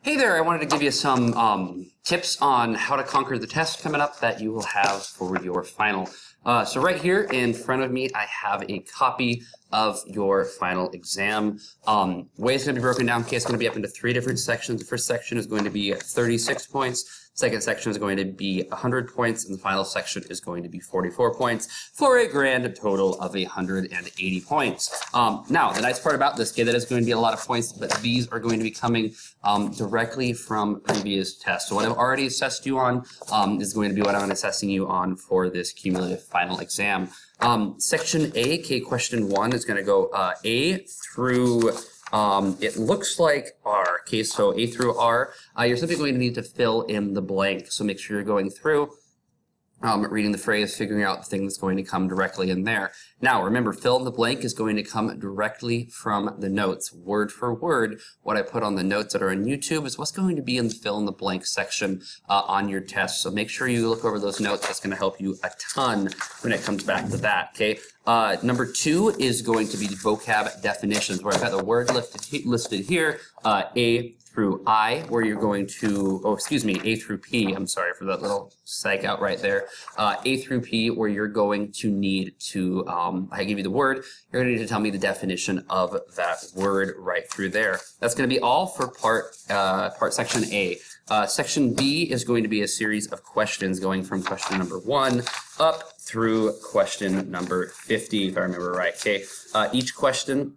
Hey there, I wanted to give you some tips on how to conquer the test coming up that you will have for your final. So right here in front of me, I have a copy of your final exam. Way it's going to be broken down, okay, it's going to be up into 3 different sections. The first section is going to be 36 points. Second section is going to be 100 points, and the final section is going to be 44 points for a grand total of 180 points. Now, the nice part about this, okay, that is going to be a lot of points, but these are going to be coming directly from previous tests. So what I've already assessed you on is going to be what I'm assessing you on for this cumulative final exam. Section A, okay, question 1 is going to go A through it looks like R. Okay, so A through R, you're simply going to need to fill in the blank. So make sure you're going through, reading the phrase, figuring out the thing that's going to come directly in there. Now, remember, fill in the blank is going to come directly from the notes. Word for word, what I put on the notes that are on YouTube is what's going to be in the fill in the blank section on your test. So make sure you look over those notes. That's going to help you a ton when it comes back to that, okay? Number 2 is going to be the vocab definitions, where I've got the word listed here, A through I, where you're going to, A through P, I'm sorry for that little psych out right there. A through P, where you're going to need to, I give you the word, you're going to need to tell me the definition of that word right through there. That's going to be all for part section A. Section B is going to be a series of questions going from question number 1 up through question number 50, if I remember right. Okay, each question,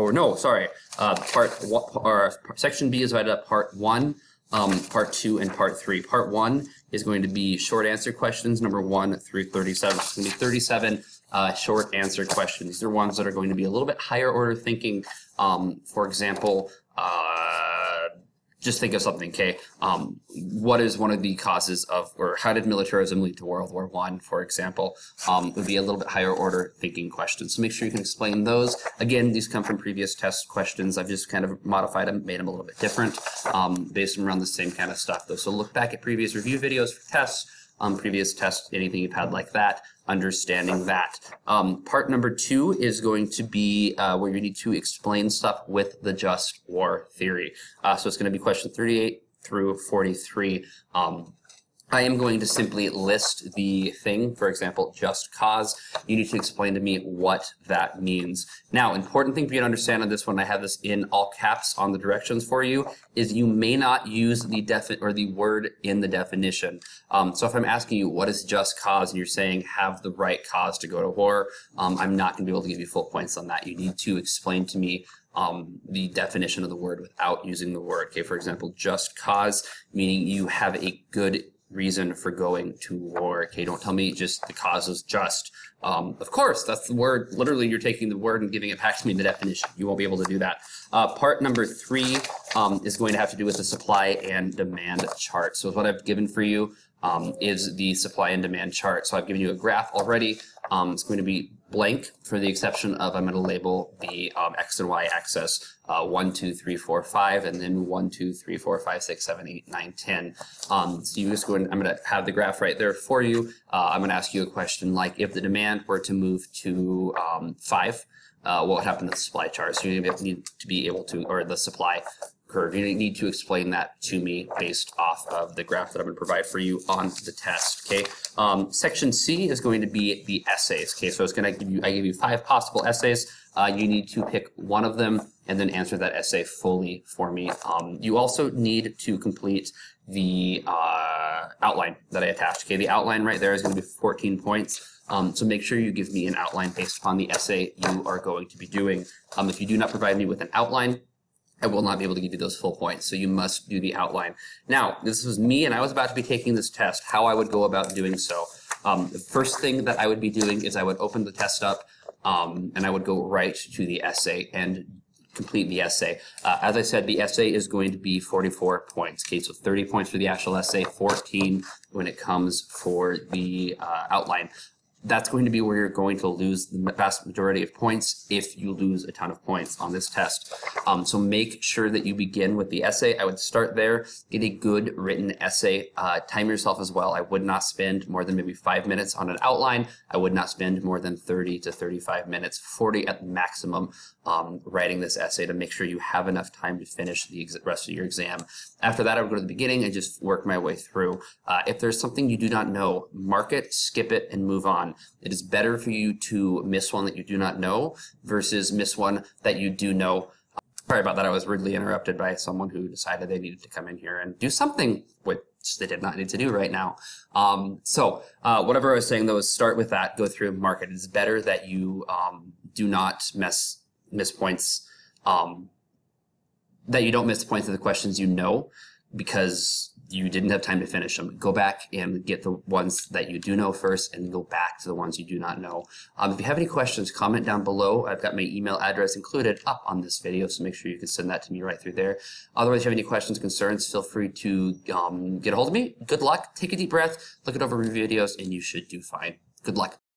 section B is divided up part 1, part 2, and part 3. Part 1 is going to be short answer questions, number 1 through 37. It's going to be 37 short answer questions. These are ones that are going to be a little bit higher order thinking. For example, just think of something, okay? What is one of the causes of, or how did militarism lead to World War I, for example? Would be a little bit higher order thinking questions. So make sure you can explain those. Again, these come from previous test questions. I've just kind of modified them, made them a little bit different, based around the same kind of stuff, though. So look back at previous review videos for tests, previous tests, anything you've had like that, understanding that. Part number 2 is going to be where you need to explain stuff with the just war theory. So it's going to be question 38 through 43. I am going to simply list the thing, for example, just cause. You need to explain to me what that means. Now, important thing for you to understand on this one, I have this in all caps on the directions for you, is you may not use the word in the definition. So if I'm asking you what is just cause and you're saying have the right cause to go to war, I'm not going to be able to give you full points on that. You need to explain to me the definition of the word without using the word. Okay, for example, just cause, meaning you have a good reason for going to war. Okay, don't tell me just the cause is just. Of course, that's the word. Literally, you're taking the word and giving it back to me in the definition. You won't be able to do that. Part number 3 is going to have to do with the supply and demand chart. So what I've given for you is the supply and demand chart. So I've given you a graph already. It's going to be blank for the exception of I'm going to label the X and Y axis 1, 2, 3, 4, 5, and then 1, 2, 3, 4, 5, 6, 7, 8, 9, 10. So you just go and I'm going to have the graph right there for you. I'm going to ask you a question like if the demand were to move to 5, what would happen to the supply chart? So you need to be able to, or the supply curve, you need to explain that to me based off of the graph that I'm going to provide for you on the test, okay? Section C is going to be the essays, okay? So it's going to give you, I give you 5 possible essays. You need to pick one of them and then answer that essay fully for me. You also need to complete the outline that I attached, okay? The outline right there is going to be 14 points. So make sure you give me an outline based upon the essay you are going to be doing. If you do not provide me with an outline, I will not be able to give you those full points, so you must do the outline. Now, this was me, and I was about to be taking this test, how I would go about doing so. The first thing that I would be doing is I would open the test up, and I would go right to the essay and complete the essay. As I said, the essay is going to be 44 points. Okay, so 30 points for the actual essay, 14 when it comes for the outline. that's going to be where you're going to lose the vast majority of points if you lose a ton of points on this test. So make sure that you begin with the essay. I would start there, get a good written essay, time yourself as well. I would not spend more than maybe 5 minutes on an outline. I would not spend more than 30 to 35 minutes, 40 at maximum, writing this essay to make sure you have enough time to finish the rest of your exam. After that, I would go to the beginning and just work my way through. If there's something you do not know, mark it, skip it, and move on. It is better for you to miss one that you do not know versus miss one that you do know. Sorry about that. I was rudely interrupted by someone who decided they needed to come in here and do something which they did not need to do right now. Whatever I was saying though is start with that, go through and mark it. It's better that you do not miss points, that you don't miss the points of the questions you know because you didn't have time to finish them. Go back and get the ones that you do know first and go back to the ones you do not know. If you have any questions, comment down below. I've got my email address included up on this video, so make sure you can send that to me right through there. Otherwise, if you have any questions, concerns, feel free to get a hold of me. Good luck, take a deep breath, look at over videos, and you should do fine. Good luck.